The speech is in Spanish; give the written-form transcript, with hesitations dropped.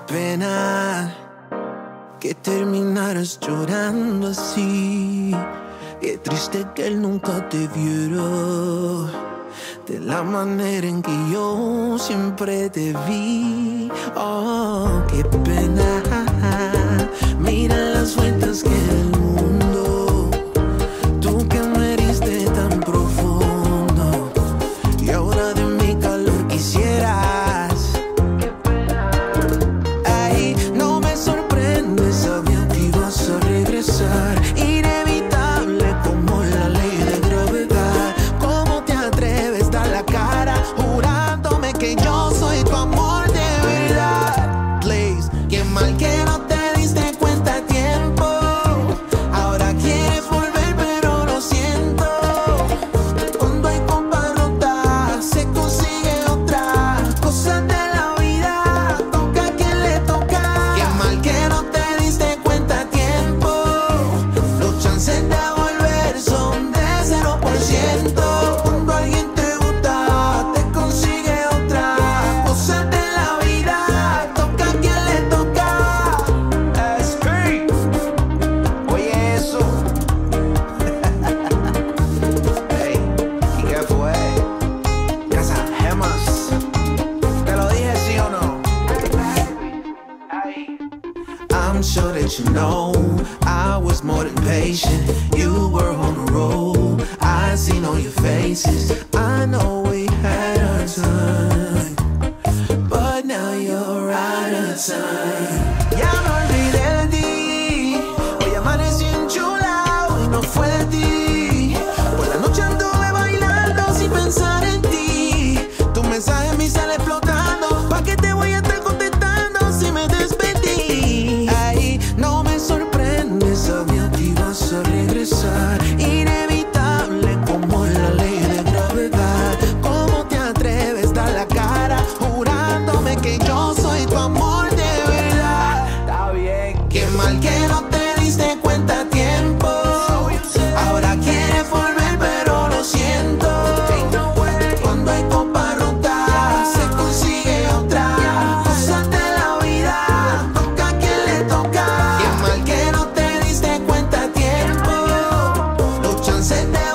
pena que terminaras llorando así. Qué triste que él nunca te viera de la manera en que yo siempre te vi. Oh, qué pena. Mira las vueltas que el mundo, tú que me heriste tan profundo, y ahora de mi calor quisieras. Qué pena. Ay, no me sorprende, sabía que ibas a regresar. Inevitable como la ley de gravedad. ¿Cómo te atreves a dar la cara jurándome que yo soy tu amor de verdad? Please, qué mal que no te diste cuenta a tiempo. Ahora quieres volver pero lo siento. Cuando hay copa rota se consigue otra. Cosas de la vida, toca a quien le toca. Qué mal que no te diste cuenta a tiempo. Los chances de volver son de 0%. Cuando alguien te gusta te consigue otra. Cosas de la vida, toca a quien le toca. SP, oye eso. Hey, ¿y qué fue? Casa Gemas. ¿Te lo dije sí o no? I'm sure that you know I was more than patient. You were on a roll. I seen all your faces. I know we had our time, but now you're out of time. Ya me olvidé de ti. Hoy amanecí enchulado y no fue de ti. Por la noche anduve bailando sin pensar en ti. Tu mensaje me sale explotando. ¿Pa' qué te voy a estar contestando si me despedí? Ay, no me sorprende, sabía que ibas a regresar. Inevitable como la ley de gravedad. ¿Cómo te atreves a dar la cara jurándome que yo soy tu amor de verdad? Está bien. Qué mal que no te diste cuenta a tiempo. Ahora quieres volver pero lo siento. Cuando hay copa rota se consigue otra. Cosas de la vida, toca a quien le toca. Qué mal que no te diste cuenta a tiempo. Los chances de